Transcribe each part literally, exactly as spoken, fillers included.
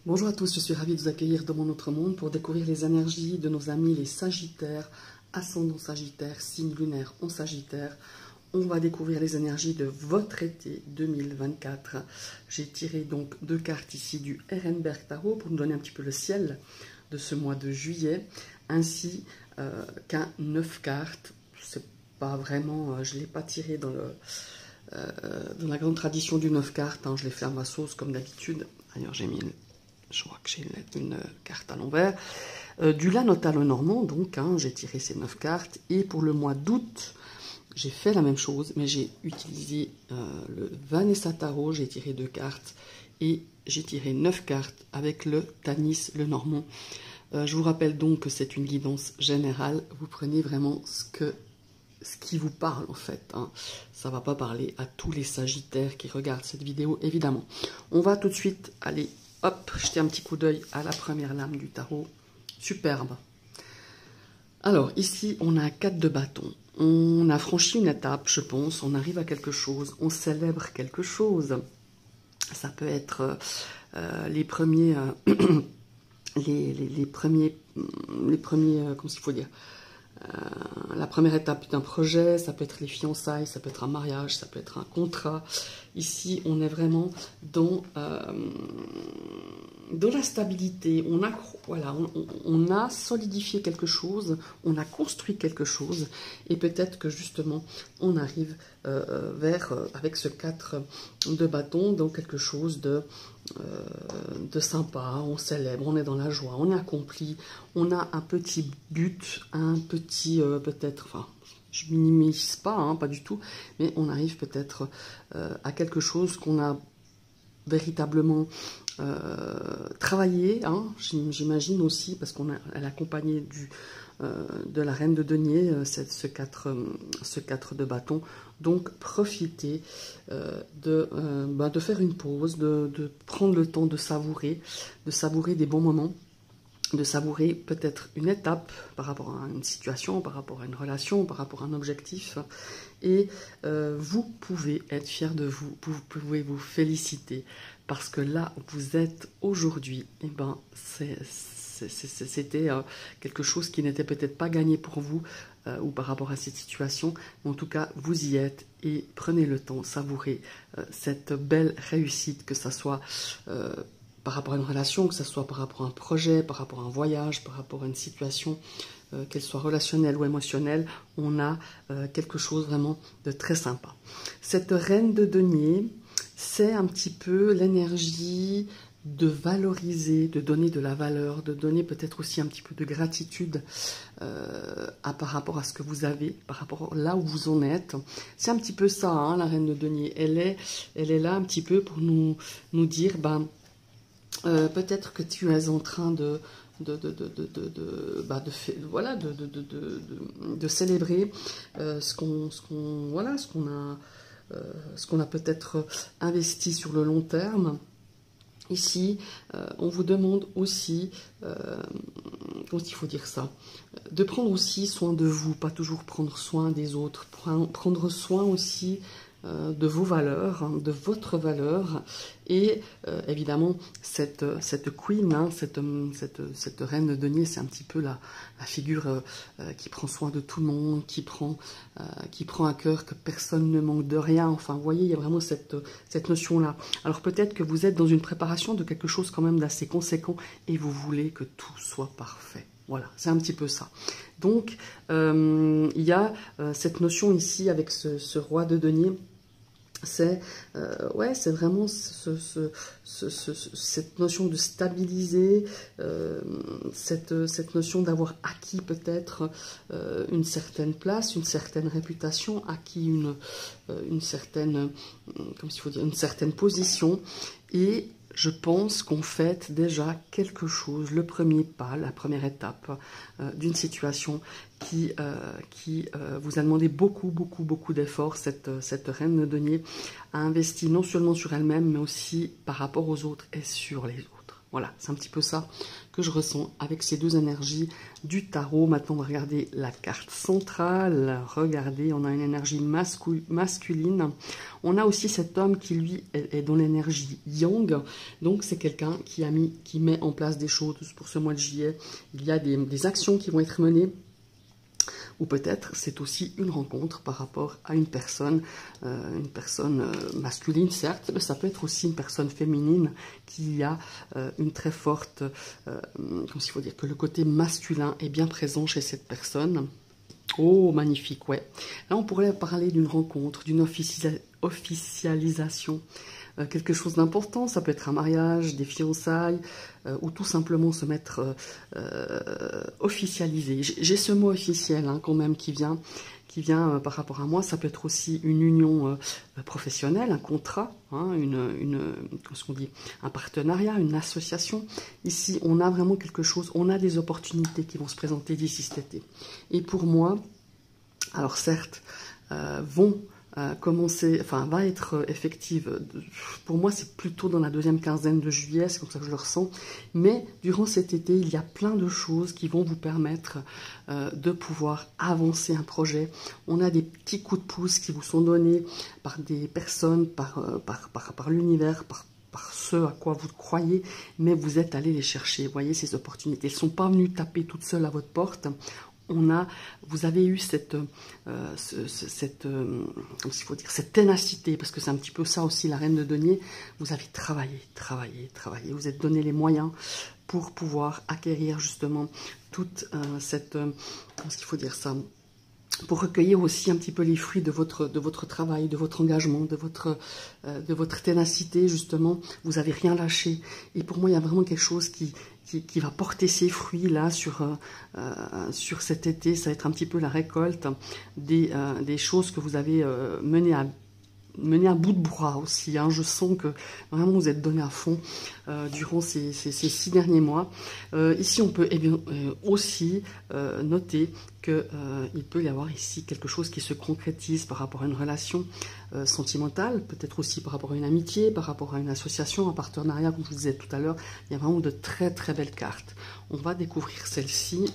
Bonjour à tous, je suis ravie de vous accueillir dans mon autre monde pour découvrir les énergies de nos amis les Sagittaires, ascendant Sagittaire, signe lunaire en Sagittaire. On va découvrir les énergies de votre été deux mille vingt-quatre. J'ai tiré donc deux cartes ici du Ehrenberg Tarot pour nous donner un petit peu le ciel de ce mois de juillet, ainsi euh, qu'un neuf cartes. C'est pas vraiment, euh, je ne l'ai pas tiré dans, le, euh, dans la grande tradition du neuf cartes, hein, je l'ai fait à ma sauce comme d'habitude. D'ailleurs j'ai mis une Je crois que j'ai une carte à l'envers. Euh, du Lanotal normand, donc, hein, j'ai tiré ces neuf cartes. Et pour le mois d'août, j'ai fait la même chose, mais j'ai utilisé euh, le Vanessa Tarot. J'ai tiré deux cartes et j'ai tiré neuf cartes avec le Tanis, le normand. Euh, je vous rappelle donc que c'est une guidance générale. Vous prenez vraiment ce, que, ce qui vous parle, en fait. Hein. Ça ne va pas parler à tous les Sagittaires qui regardent cette vidéo, évidemment. On va tout de suite aller... Hop, jetez un petit coup d'œil à la première lame du tarot. Superbe. Alors, ici, on a un quatre de bâton. On a franchi une étape, je pense. On arrive à quelque chose. On célèbre quelque chose. Ça peut être euh, les premiers... Euh, les, les, les premiers... Les premiers... Euh, comment il faut dire Euh, la première étape d'un projet, ça peut être les fiançailles, ça peut être un mariage, ça peut être un contrat. Ici, on est vraiment dans, euh, dans la stabilité. On a, voilà, on, on a solidifié quelque chose, on a construit quelque chose, et peut-être que justement, on arrive euh, vers, euh, avec ce quatre de bâton, dans quelque chose de... Euh, de sympa, on célèbre, on est dans la joie, on est accompli, on a un petit but, un petit euh, peut-être, enfin je minimise pas, hein, pas du tout, mais on arrive peut-être euh, à quelque chose qu'on a véritablement euh, travaillé, hein, j'imagine aussi, parce qu'on a elle est accompagnée du, euh, de la reine de denier, euh, ce quatre ce quatre de bâton. Donc, profitez euh, de, euh, bah, de faire une pause, de, de prendre le temps de savourer, de savourer des bons moments, de savourer peut-être une étape par rapport à une situation, par rapport à une relation, par rapport à un objectif. Et euh, vous pouvez être fier de vous, vous pouvez vous féliciter, parce que là où vous êtes aujourd'hui, eh ben, c'est... C'était euh, quelque chose qui n'était peut-être pas gagné pour vous euh, ou par rapport à cette situation, mais en tout cas, vous y êtes et prenez le temps, savourez euh, cette belle réussite, que ce soit euh, par rapport à une relation, que ce soit par rapport à un projet, par rapport à un voyage, par rapport à une situation, euh, qu'elle soit relationnelle ou émotionnelle, on a euh, quelque chose vraiment de très sympa. Cette reine de denier, c'est un petit peu l'énergie de valoriser, de donner de la valeur, de donner peut-être aussi un petit peu de gratitude euh, à, par rapport à ce que vous avez, par rapport à là où vous en êtes. C'est un petit peu ça, hein, la reine de denier. Elle est, elle est là un petit peu pour nous, nous dire, ben, euh, peut-être que tu es en train de... de, de, de, de, de, de, bah de, voilà, de, de, de, de, de célébrer euh, ce qu'on ce qu'on voilà, ce qu'on a, euh, ce qu'on a peut-être investi sur le long terme. Ici, euh, on vous demande aussi, euh, comment il faut dire ça, de prendre aussi soin de vous, pas toujours prendre soin des autres, prendre soin aussi euh, de vos valeurs, hein, de votre valeur, et euh, évidemment, cette, cette queen, hein, cette, cette, cette reine de denier, c'est un petit peu la, la figure euh, qui prend soin de tout le monde, qui prend, euh, qui prend à cœur que personne ne manque de rien. Enfin, vous voyez, il y a vraiment cette, cette notion-là. Alors peut-être que vous êtes dans une préparation de quelque chose quand même d'assez conséquent et vous voulez que tout soit parfait. Voilà, c'est un petit peu ça. Donc, euh, il y a euh, cette notion ici avec ce, ce roi de denier. C'est euh, ouais, c'est vraiment ce, ce, ce, ce, cette notion de stabiliser, euh, cette, cette notion d'avoir acquis peut-être euh, une certaine place, une certaine réputation, acquis une, euh, une certaine, comme il faut dire, une certaine position. Et je pense qu'on fait déjà quelque chose, le premier pas, la première étape euh, d'une situation qui, euh, qui euh, vous a demandé beaucoup, beaucoup, beaucoup d'efforts. Cette, cette reine de denier a investi non seulement sur elle-même, mais aussi par rapport aux autres et sur les autres. Voilà, c'est un petit peu ça que je ressens avec ces deux énergies du tarot. Maintenant, on va regarder la carte centrale. Regardez, on a une énergie mascu masculine. On a aussi cet homme qui, lui, est, est dans l'énergie yang. Donc, c'est quelqu'un qui a mis, qui met en place des choses pour ce mois de juillet. Il y a des, des actions qui vont être menées. Ou peut-être c'est aussi une rencontre par rapport à une personne, euh, une personne euh, masculine certes, mais ça peut être aussi une personne féminine qui a euh, une très forte, euh, comme s'il faut dire que le côté masculin est bien présent chez cette personne. Oh, magnifique, ouais. Là, on pourrait parler d'une rencontre, d'une officia- officialisation, euh, quelque chose d'important. Ça peut être un mariage, des fiançailles, euh, ou tout simplement se mettre euh, euh, officialisé. J'ai ce mot officiel hein, quand même qui vient, qui vient euh, par rapport à moi. Ça peut être aussi une union euh, professionnelle, un contrat, hein, une, une, qu'est-ce qu'on dit, un partenariat, une association. Ici, on a vraiment quelque chose, on a des opportunités qui vont se présenter d'ici cet été. Et pour moi, alors certes, euh, vont euh, commencer, enfin va être effective, pour moi c'est plutôt dans la deuxième quinzaine de juillet, c'est comme ça que je le ressens, mais durant cet été, il y a plein de choses qui vont vous permettre euh, de pouvoir avancer un projet. On a des petits coups de pouce qui vous sont donnés par des personnes, par, euh, par, par, par l'univers, par par ce à quoi vous croyez, mais vous êtes allé les chercher. Vous voyez, ces opportunités, elles ne sont pas venues taper toutes seules à votre porte. On a, vous avez eu cette, euh, ce, ce, cette, euh, comment il faut dire, cette ténacité, parce que c'est un petit peu ça aussi la reine de denier. Vous avez travaillé, travaillé, travaillé. Vous êtes donné les moyens pour pouvoir acquérir justement toute euh, cette, euh, comment il faut dire ça, pour recueillir aussi un petit peu les fruits de votre, de votre travail, de votre engagement, de votre, euh, de votre ténacité, justement. Vous n'avez rien lâché. Et pour moi, il y a vraiment quelque chose qui, qui, qui va porter ses fruits là sur, euh, sur cet été. Ça va être un petit peu la récolte des, euh, des choses que vous avez euh, menées à mener à bout de bras aussi, hein. Je sens que vraiment vous êtes donné à fond euh, durant ces, ces, ces six derniers mois. Euh, ici, on peut eh bien, euh, aussi euh, noter qu'il euh, peut y avoir ici quelque chose qui se concrétise par rapport à une relation euh, sentimentale, peut-être aussi par rapport à une amitié, par rapport à une association, un partenariat, comme je vous disais tout à l'heure. Il y a vraiment de très très belles cartes. On va découvrir celle-ci.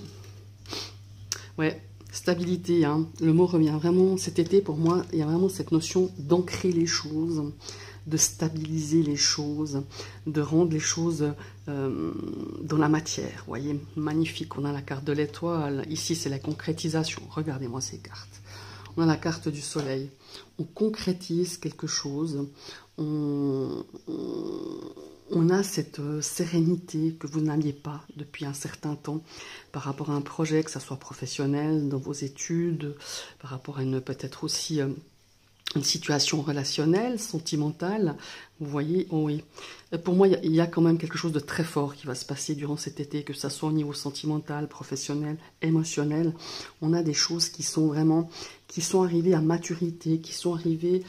Ouais. Stabilité, hein. Le mot revient vraiment cet été. Pour moi, il y a vraiment cette notion d'ancrer les choses, de stabiliser les choses, de rendre les choses euh, dans la matière. Vous voyez, magnifique. On a la carte de l'étoile. Ici, c'est la concrétisation. Regardez-moi ces cartes. On a la carte du soleil. On concrétise quelque chose. On... on On a cette euh, sérénité que vous n'aviez pas depuis un certain temps par rapport à un projet, que ce soit professionnel, dans vos études, par rapport à une peut-être aussi euh, une situation relationnelle, sentimentale. Vous voyez, oh oui. Et pour moi, il y, y a quand même quelque chose de très fort qui va se passer durant cet été, que ce soit au niveau sentimental, professionnel, émotionnel. On a des choses qui sont vraiment, qui sont arrivées à maturité, qui sont arrivées...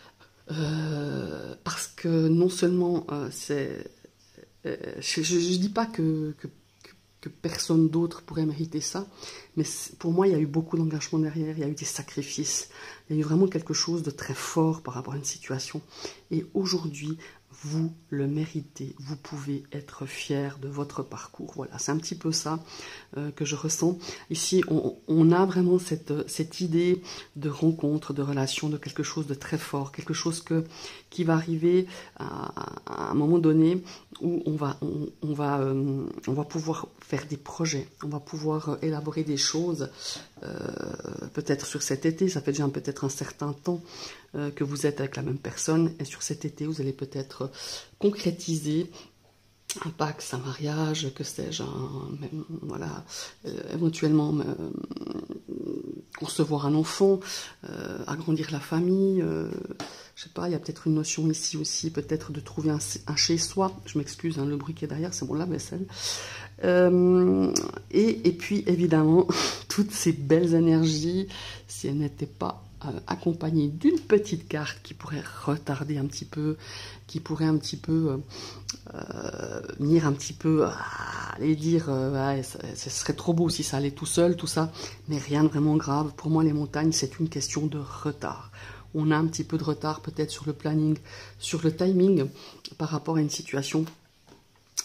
Euh, parce que non seulement euh, c'est, euh, je ne dis pas que, que, que personne d'autre pourrait mériter ça, mais pour moi il y a eu beaucoup d'engagement derrière, il y a eu des sacrifices, il y a eu vraiment quelque chose de très fort par rapport à une situation, et aujourd'hui vous le méritez, vous pouvez être fier de votre parcours. Voilà, c'est un petit peu ça euh, que je ressens. Ici, on, on a vraiment cette, cette idée de rencontre, de relation, de quelque chose de très fort, quelque chose que, qui va arriver à, à un moment donné où on va, on, on va, euh, on va pouvoir faire des projets, on va pouvoir euh, élaborer des choses, euh, peut-être sur cet été, ça fait déjà peut-être un certain temps euh, que vous êtes avec la même personne, et sur cet été, vous allez peut-être concrétiser un pacte, un mariage, que sais-je, voilà, euh, éventuellement euh, concevoir un enfant, euh, agrandir la famille, euh, je sais pas, il y a peut-être une notion ici aussi, peut-être de trouver un, un chez-soi, je m'excuse, hein, le bruit qui est derrière, c'est mon lave-vaisselle, euh, et, et puis évidemment, toutes ces belles énergies, si elles n'étaient pas accompagné d'une petite carte qui pourrait retarder un petit peu, qui pourrait un petit peu euh, venir un petit peu ah, aller dire euh, ouais, ça, ce serait trop beau si ça allait tout seul, tout ça, mais rien de vraiment grave. Pour moi, les montagnes, c'est une question de retard. On a un petit peu de retard peut-être sur le planning, sur le timing par rapport à une situation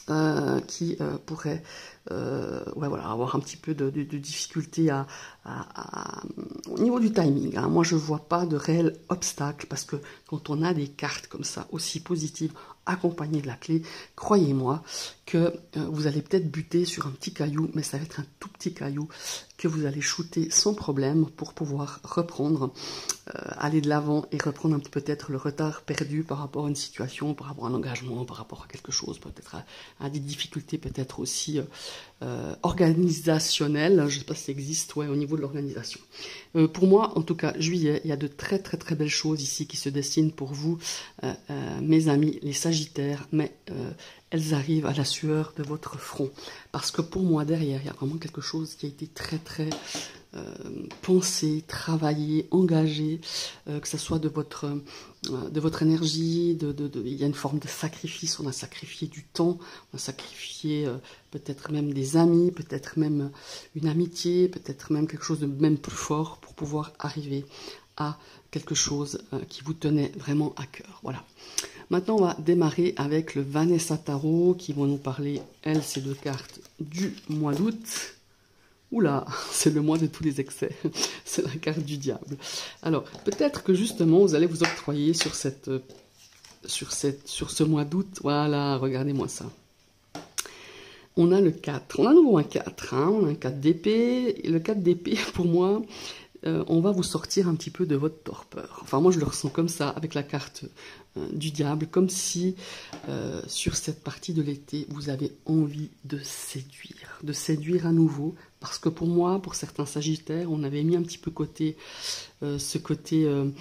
euh, qui euh, pourraient euh, ouais, voilà, avoir un petit peu de, de, de difficulté à, à, à, au niveau du timing. Hein. Moi, je ne vois pas de réel obstacle parce que quand on a des cartes comme ça, aussi positives, accompagnées de la clé, croyez-moi que euh, vous allez peut-être buter sur un petit caillou, mais ça va être un tout petit caillou que vous allez shooter sans problème pour pouvoir reprendre, euh, aller de l'avant et reprendre un petit peut-être le retard perdu par rapport à une situation, par rapport à un engagement, par rapport à quelque chose, peut-être à, à des difficultés peut-être aussi euh, euh, organisationnelles, je ne sais pas si ça existe, ouais, au niveau de l'organisation. Euh, pour moi, en tout cas, juillet, il y a de très très très belles choses ici qui se dessinent pour vous, euh, euh, mes amis, les Sagittaires, mais euh, elles arrivent à la sueur de votre front. Parce que pour moi, derrière, il y a vraiment quelque chose qui a été très très euh, pensé, travaillé, engagé, euh, que ce soit de votre, euh, de votre énergie, de, de, de, il y a une forme de sacrifice, on a sacrifié du temps, on a sacrifié euh, peut-être même des amis, peut-être même une amitié, peut-être même quelque chose de même plus fort pour pouvoir arriver à quelque chose euh, qui vous tenait vraiment à cœur. Voilà. Maintenant, on va démarrer avec le Vanessa Tarot qui vont nous parler, elles, ces deux cartes du mois d'août. Oula, c'est le mois de tous les excès. C'est la carte du diable. Alors, peut-être que justement, vous allez vous octroyer sur, cette, sur, cette, sur ce mois d'août. Voilà, regardez-moi ça. On a le quatre. On a à nouveau un quatre. Hein, on a un quatre d'épée. Le quatre d'épée, pour moi... Euh, on va vous sortir un petit peu de votre torpeur. Enfin, moi, je le ressens comme ça, avec la carte euh, du diable, comme si, euh, sur cette partie de l'été, vous avez envie de séduire, de séduire à nouveau, parce que pour moi, pour certains Sagittaires, on avait mis un petit peu côté, euh, ce côté euh,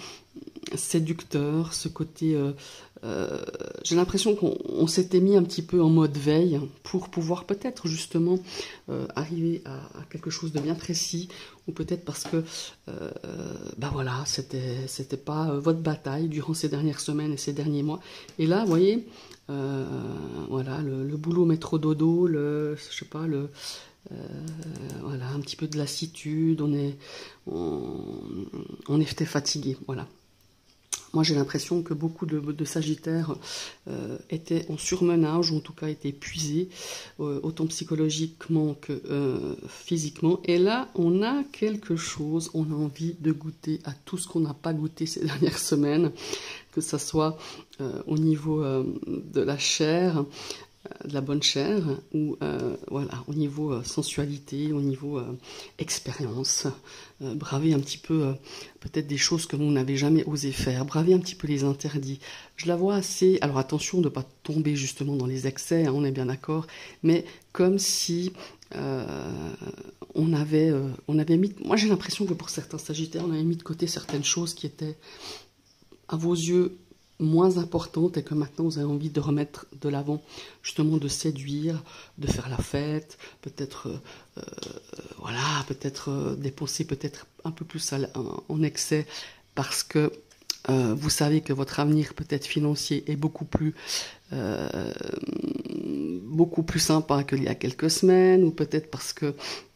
séducteur, ce côté... Euh, euh, j'ai l'impression qu'on s'était mis un petit peu en mode veille pour pouvoir peut-être justement euh, arriver à, à quelque chose de bien précis, ou peut-être parce que euh, ben voilà, c'était c'était pas votre bataille durant ces dernières semaines et ces derniers mois. Et là, vous voyez, euh, voilà, le, le boulot métro dodo, le, je sais pas, le Euh, voilà, un petit peu de lassitude, on est, on, on était fatigué, voilà. Moi, j'ai l'impression que beaucoup de, de Sagittaires euh, étaient en surmenage, ou en tout cas étaient épuisés, euh, autant psychologiquement que euh, physiquement. Et là, on a quelque chose, on a envie de goûter à tout ce qu'on n'a pas goûté ces dernières semaines, que ce soit euh, au niveau euh, de la chair, de la bonne chair, ou euh, voilà, au niveau euh, sensualité, au niveau euh, expérience, euh, braver un petit peu euh, peut-être des choses que vous n'avez jamais osé faire, braver un petit peu les interdits. Je la vois assez, alors attention de ne pas tomber justement dans les excès, hein, on est bien d'accord, mais comme si euh, on avait, euh, on avait mis, moi j'ai l'impression que pour certains Sagittaires, on avait mis de côté certaines choses qui étaient à vos yeux moins importante, et que maintenant vous avez envie de remettre de l'avant, justement de séduire, de faire la fête, peut-être euh, voilà, peut-être euh, dépenser peut-être un peu plus à, en, en excès, parce que euh, vous savez que votre avenir peut-être financier est beaucoup plus euh, beaucoup plus sympa qu'il y a quelques semaines, ou peut-être parce que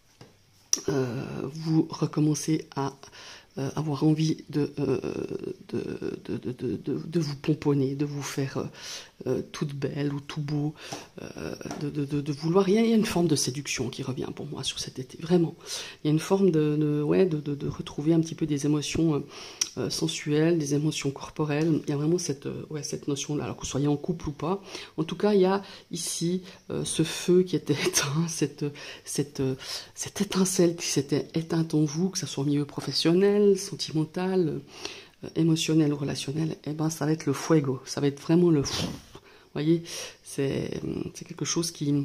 euh, vous recommencez à Euh, avoir envie de, euh, de, de, de, de, de, de vous pomponner, de vous faire euh, euh, toute belle ou tout beau, euh, de, de, de, de vouloir... Il y, a, il y a une forme de séduction qui revient pour moi sur cet été, vraiment. Il y a une forme de, de, ouais, de, de, de retrouver un petit peu des émotions euh, sensuelles, des émotions corporelles. Il y a vraiment cette, euh, ouais, cette notion-là, alors que vous soyez en couple ou pas. En tout cas, il y a ici euh, ce feu qui était éteint, cette, cette, cette étincelle qui s'était éteinte en vous, que ce soit au milieu professionnel, sentimental, euh, émotionnel ou relationnel, et eh ben ça va être le fuego, ça va être vraiment le fou. Vous voyez, c'est quelque chose qui,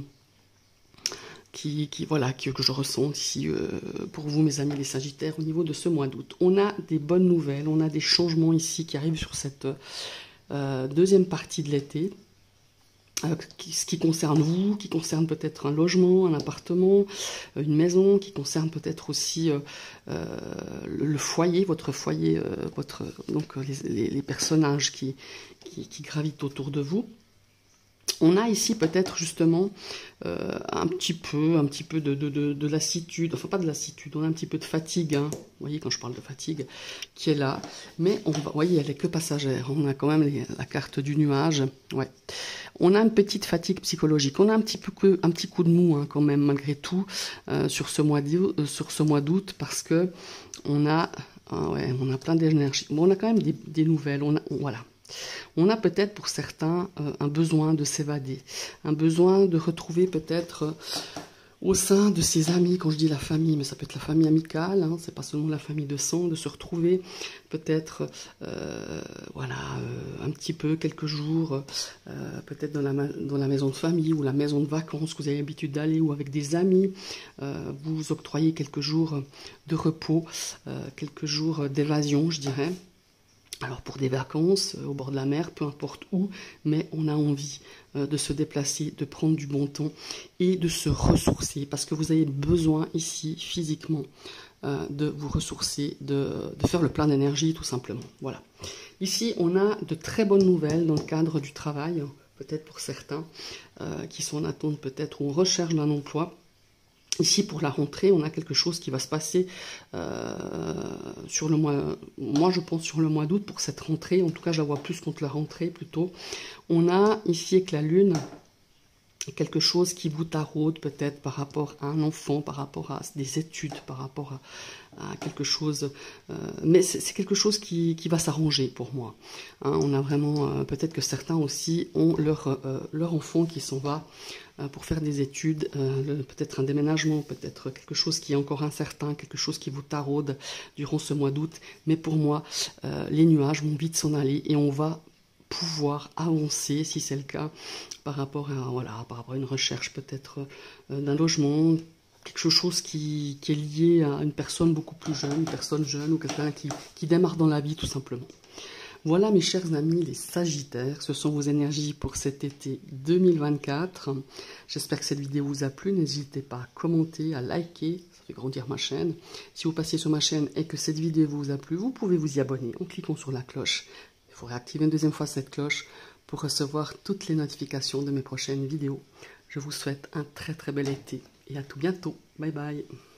qui, qui voilà, qui, que je ressens ici euh, pour vous, mes amis les Sagittaires, au niveau de ce mois d'août. On a des bonnes nouvelles, on a des changements ici qui arrivent sur cette euh, deuxième partie de l'été. Euh, qui, ce qui concerne vous, qui concerne peut-être un logement, un appartement, euh, une maison, qui concerne peut-être aussi euh, euh, le, le foyer, votre foyer, euh, votre, donc les, les, les personnages qui, qui, qui gravitent autour de vous. On a ici peut-être justement euh, un petit peu, un petit peu de, de, de, de lassitude, enfin pas de lassitude, on a un petit peu de fatigue, hein. Vous voyez quand je parle de fatigue, qui est là. Mais on va, vous voyez, elle est que passagère. On a quand même les, la carte du nuage. Ouais. On a une petite fatigue psychologique. On a un petit peu, un petit coup de mou hein, quand même malgré tout euh, sur ce mois d'août, euh, sur ce mois d'août parce que on a, ah ouais, on a plein d'énergie. Bon, on a quand même des, des nouvelles. On a, on, voilà. On a peut-être pour certains euh, un besoin de s'évader, un besoin de retrouver peut-être euh, au sein de ses amis, quand je dis la famille, mais ça peut être la famille amicale, hein, c'est pas seulement la famille de sang, de se retrouver peut-être euh, voilà, euh, un petit peu, quelques jours, euh, peut-être dans la, dans la maison de famille ou la maison de vacances que vous avez l'habitude d'aller ou avec des amis, euh, vous octroyez quelques jours de repos, euh, quelques jours d'évasion, je dirais. Alors pour des vacances, euh, au bord de la mer, peu importe où, mais on a envie euh, de se déplacer, de prendre du bon temps et de se ressourcer, parce que vous avez besoin ici, physiquement, euh, de vous ressourcer, de, de faire le plein d'énergie, tout simplement. Voilà. Ici, on a de très bonnes nouvelles dans le cadre du travail, peut-être pour certains, euh, qui sont en attente peut-être ou en recherche d'un emploi. Ici, pour la rentrée, on a quelque chose qui va se passer euh, sur le mois, moi je pense sur le mois d'août pour cette rentrée, en tout cas je la vois plus contre la rentrée plutôt. On a ici avec la lune quelque chose qui vous taraude peut-être par rapport à un enfant, par rapport à des études, par rapport à, à quelque chose, euh, mais c'est quelque chose qui, qui va s'arranger pour moi. Hein, on a vraiment, euh, peut-être que certains aussi ont leur, euh, leur enfant qui s'en va euh, pour faire des études, euh, peut-être un déménagement, peut-être quelque chose qui est encore incertain, quelque chose qui vous taraude durant ce mois d'août, mais pour moi, euh, les nuages vont vite s'en aller et on va pouvoir avancer, si c'est le cas, par rapport à, voilà, par rapport à une recherche peut-être euh, d'un logement, quelque chose qui, qui est lié à une personne beaucoup plus jeune, une personne jeune ou quelqu'un qui, qui démarre dans la vie tout simplement. Voilà mes chers amis les Sagittaires, ce sont vos énergies pour cet été deux mille vingt-quatre. J'espère que cette vidéo vous a plu, n'hésitez pas à commenter, à liker, ça fait grandir ma chaîne. Si vous passez sur ma chaîne et que cette vidéo vous a plu, vous pouvez vous y abonner en cliquant sur la cloche. Il faut réactiver une deuxième fois cette cloche pour recevoir toutes les notifications de mes prochaines vidéos. Je vous souhaite un très très bel été et à tout bientôt. Bye bye.